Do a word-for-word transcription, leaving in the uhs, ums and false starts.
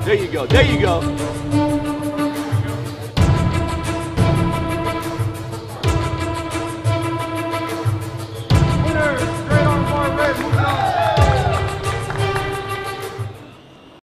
There you go. There you go. Winner, straight arm bar red, move on.